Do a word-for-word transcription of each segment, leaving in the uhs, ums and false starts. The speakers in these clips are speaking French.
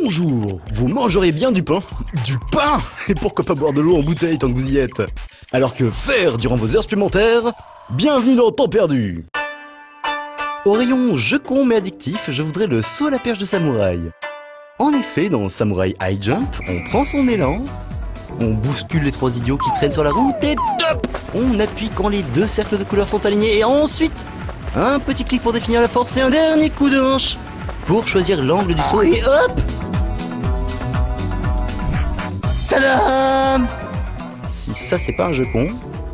Bonjour, vous mangerez bien du pain? Du pain? Et pourquoi pas boire de l'eau en bouteille tant que vous y êtes? Alors que faire durant vos heures supplémentaires? Bienvenue dans Temps perdu! Au rayon jeu con mais addictif, je voudrais le saut à la perche de samouraï. En effet, dans Samurai High Jump, on prend son élan, on bouscule les trois idiots qui traînent sur la route et top! On appuie quand les deux cercles de couleurs sont alignés et ensuite, un petit clic pour définir la force et un dernier coup de hanche pour choisir l'angle du saut et hop! Tadam! Si ça c'est pas un jeu con.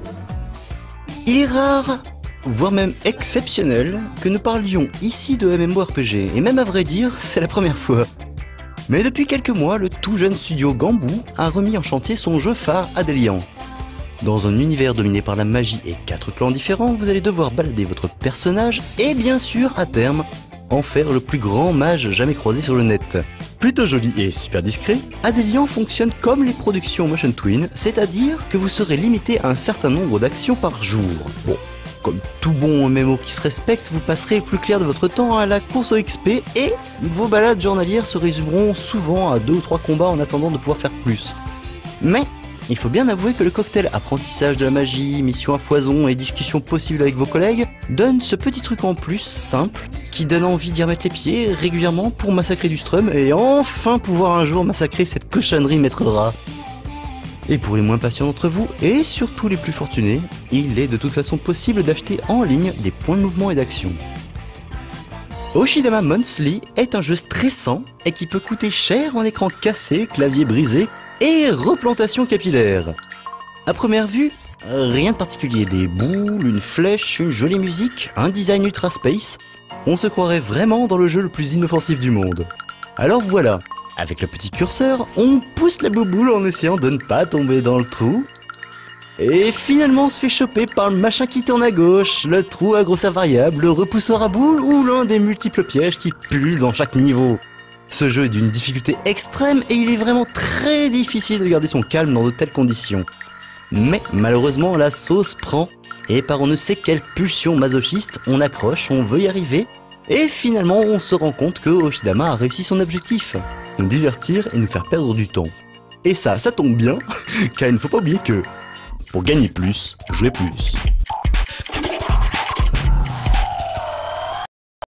Il est rare, voire même exceptionnel, que nous parlions ici de MMORPG, et même à vrai dire, c'est la première fois. Mais depuis quelques mois, le tout jeune studio Gamboo a remis en chantier son jeu phare Adélian. Dans un univers dominé par la magie et quatre clans différents, vous allez devoir balader votre personnage et bien sûr, à terme, en faire le plus grand mage jamais croisé sur le net. Plutôt joli et super discret, Adélian fonctionne comme les productions Motion Twin, c'est-à-dire que vous serez limité à un certain nombre d'actions par jour. Bon, comme tout bon M M O qui se respecte, vous passerez le plus clair de votre temps à la course au X P et vos balades journalières se résumeront souvent à deux ou trois combats en attendant de pouvoir faire plus. Mais il faut bien avouer que le cocktail apprentissage de la magie, mission à foison et discussion possible avec vos collègues donne ce petit truc en plus simple qui donne envie d'y remettre les pieds régulièrement pour massacrer du strum et enfin pouvoir un jour massacrer cette cochonnerie maître rat. Et pour les moins patients d'entre vous, et surtout les plus fortunés, il est de toute façon possible d'acheter en ligne des points de mouvement et d'action. Oshidama Monthly est un jeu stressant et qui peut coûter cher en écran cassé, clavier brisé et replantation capillaire. À première vue, rien de particulier, des boules, une flèche, une jolie musique, un design ultra space, on se croirait vraiment dans le jeu le plus inoffensif du monde. Alors voilà, avec le petit curseur, on pousse la bouboule en essayant de ne pas tomber dans le trou, et finalement on se fait choper par le machin qui tourne à gauche, le trou à grosseur variable, le repousseur à boule ou l'un des multiples pièges qui pullulent dans chaque niveau. Ce jeu est d'une difficulté extrême et il est vraiment très difficile de garder son calme dans de telles conditions. Mais malheureusement la sauce prend, et par on ne sait quelle pulsion masochiste, on accroche, on veut y arriver, et finalement on se rend compte que Oshidama a réussi son objectif, nous divertir et nous faire perdre du temps. Et ça, ça tombe bien, car il ne faut pas oublier que, pour gagner plus, jouer plus.